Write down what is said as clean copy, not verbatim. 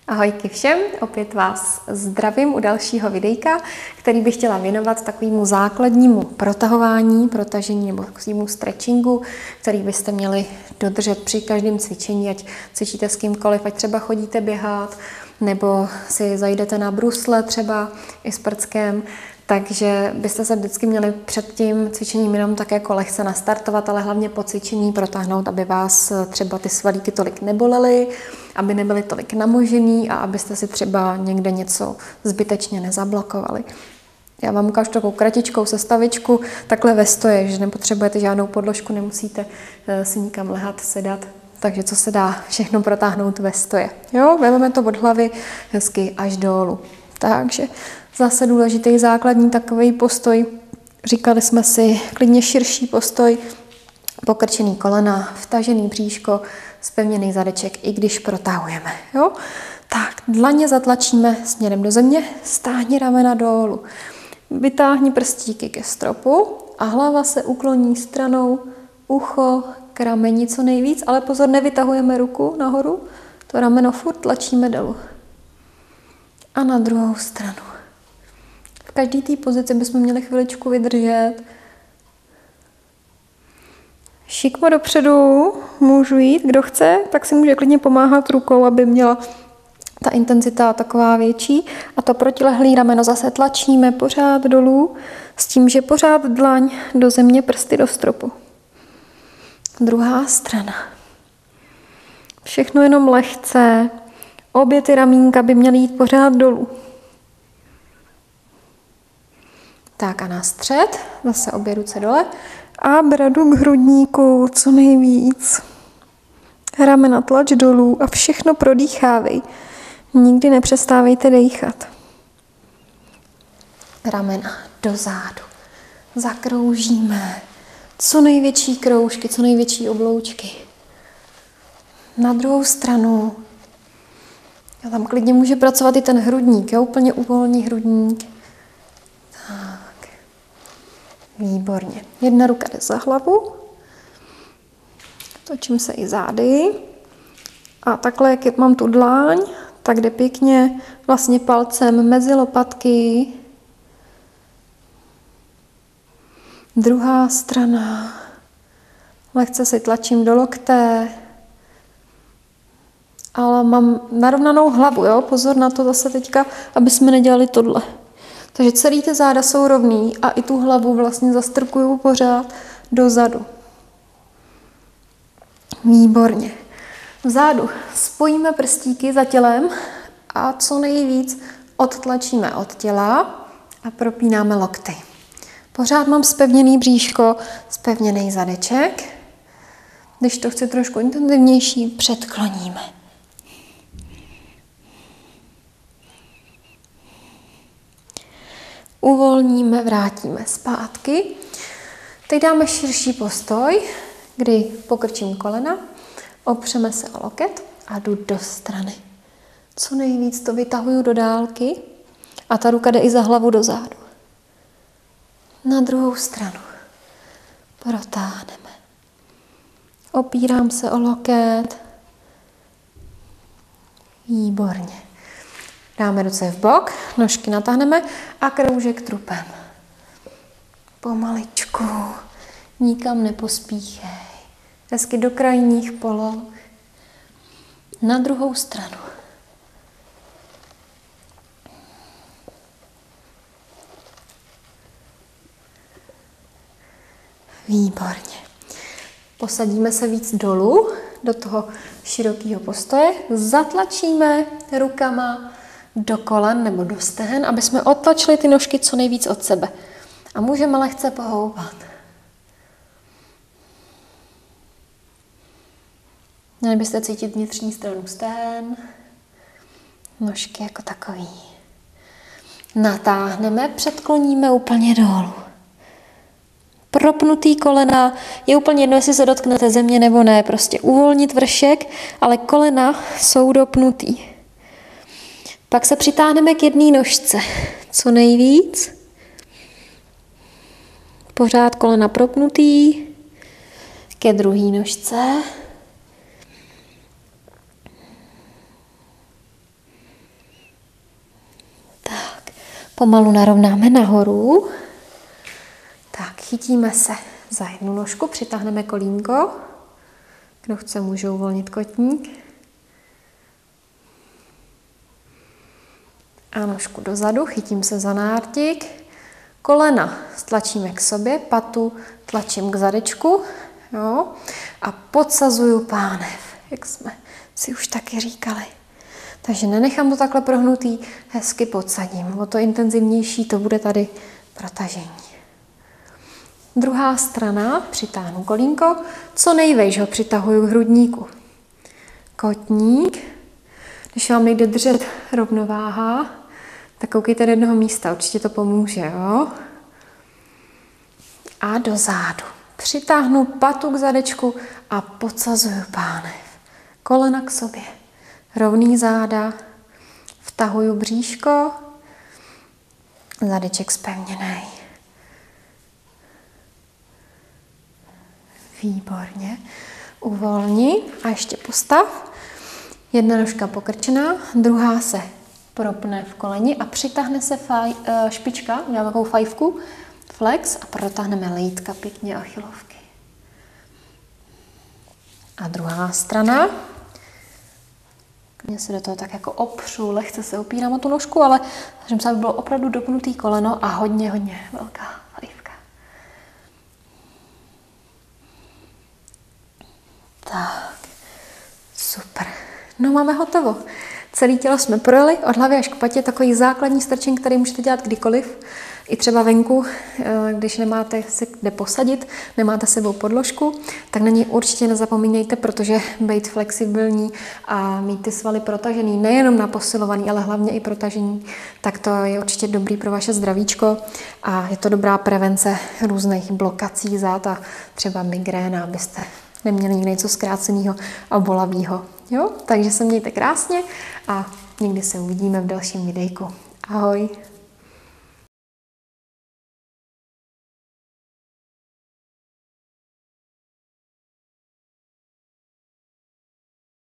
Ahojky všem, opět vás zdravím u dalšího videjka, který bych chtěla věnovat takovému základnímu protahování, protažení nebo takovému stretchingu, který byste měli dodržet při každém cvičení, ať cvičíte s kýmkoliv, ať třeba chodíte běhat, nebo si zajdete na brusle třeba i s prckem, takže byste se vždycky měli před tím cvičením jenom tak jako lehce nastartovat, ale hlavně po cvičení protáhnout, aby vás třeba ty svalíky tolik nebolely, aby nebyly tolik namožený a abyste si třeba někde něco zbytečně nezablokovali. Já vám ukážu takovou kratičkou sestavičku, takhle ve stoje, že nepotřebujete žádnou podložku, nemusíte si nikam lehat, sedat. Takže co se dá všechno protáhnout ve stoje. Jo, vezmeme to od hlavy hezky až dolů. Takže zase důležitý základní takový postoj. Říkali jsme si klidně širší postoj, pokrčený kolena, vtažený bříško, zpevněný zadeček, i když protahujeme. Jo? Tak, dlaně zatlačíme směrem do země, stáhni ramena dolů. Vytáhni prstíky ke stropu a hlava se ukloní stranou, ucho k rameni co nejvíc, ale pozor, nevytahujeme ruku nahoru, to rameno furt tlačíme dolů. A na druhou stranu. V každé té pozici bychom měli chviličku vydržet. Šikmo dopředu, můžu jít, kdo chce, tak si může klidně pomáhat rukou, aby měla ta intenzita taková větší. A to protilehlý rameno zase tlačíme pořád dolů, s tím, že pořád dlaň do země, prsty do stropu. Druhá strana. Všechno jenom lehce. Obě ty ramínka by měly jít pořád dolů. Tak a na střed, zase obě ruce dole a bradu k hrudníku co nejvíc. Ramena tlač dolů a všechno prodýchávej. Nikdy nepřestávejte dýchat. Ramena dozadu. Zakroužíme. Co největší kroužky, co největší obloučky. Na druhou stranu. A tam klidně může pracovat i ten hrudník, jo? Úplně uvolní hrudník. Tak. Výborně. Jedna ruka jde za hlavu. Točím se i zády. A takhle, jak mám tu dláň, tak jde pěkně vlastně palcem mezi lopatky. Druhá strana. Lehce si tlačím do lokte. Ale mám narovnanou hlavu, jo? Pozor na to zase teďka, aby jsme nedělali tohle. Takže celý ty záda jsou rovný a i tu hlavu vlastně zastrkuju pořád dozadu. Výborně. Vzadu spojíme prstíky za tělem a co nejvíc odtlačíme od těla a propínáme lokty. Pořád mám zpevněný bříško, zpevněný zadeček. Když to chci trošku intenzivnější, předkloníme. Uvolníme, vrátíme zpátky. Teď dáme širší postoj, kdy pokrčím kolena, opřeme se o loket a jdu do strany. Co nejvíc to vytahuju do dálky a ta ruka jde i za hlavu dozadu. Na druhou stranu protáhneme. Opírám se o loket. Výborně. Dáme ruce v bok, nožky natáhneme a kroužek trupem. Pomaličku, nikam nepospíchej. Hezky do krajních poloh. Na druhou stranu. Výborně. Posadíme se víc dolů do toho širokého postoje. Zatlačíme rukama do kolen nebo do stehen, aby jsme odtlačili ty nožky co nejvíc od sebe. A můžeme lehce pohoupat. Měli byste cítit vnitřní stranu stehen, nožky jako takový. Natáhneme, předkloníme úplně dolů. Propnutý kolena, je úplně jedno, jestli se dotknete země nebo ne, prostě uvolnit vršek, ale kolena jsou dopnutý. Pak se přitáhneme k jedné nožce, co nejvíc. Pořád kolena propnutý, ke druhé nožce. Pomalu narovnáme nahoru. Tak, chytíme se za jednu nožku, přitáhneme kolínko. Kdo chce, může uvolnit kotník. A nožku dozadu, chytím se za nártik. Kolena stlačíme k sobě, patu tlačím k zadečku. Jo? A podsazuju pánev, jak jsme si už taky říkali. Takže nenechám to takhle prohnutý, hezky podsadím. O to intenzivnější to bude tady protažení. Druhá strana, přitáhnu kolínko, co nejvejš ho přitahuju k hrudníku. Kotník, když vám nejde držet rovnováha, tak koukejte do jednoho místa, určitě to pomůže, jo? A do zádu. Přitáhnu patu k zadečku a podsazuju pánev. Kolena k sobě. Rovný záda. Vtahuju bříško. Zadeček zpevněnej. Výborně. Uvolni a ještě postav. Jedna nožka pokrčená, druhá se propne v koleni a přitáhne se špička, uděláme takovou fajfku, flex a protáhneme lítka pěkně achilovky. A druhá strana. Já se do toho tak jako opřu, lehce se opírám o tu nožku, ale snažím se, aby bylo opravdu dopnutý koleno a hodně velká fajfka. Tak, super. No, máme hotovo. Celé tělo jsme projeli, od hlavy až k patě, takový základní stretching, který můžete dělat kdykoliv. I třeba venku, když nemáte se kde posadit, nemáte sebou podložku, tak na něj určitě nezapomínejte, protože být flexibilní a mít ty svaly protažený, nejenom na posilování, ale hlavně i protažení, tak to je určitě dobrý pro vaše zdravíčko a je to dobrá prevence různých blokací zad a třeba migréna, abyste neměli nikdy něco zkráceného a bolavého. Jo? Takže se mějte krásně a někdy se uvidíme v dalším videjku. Ahoj!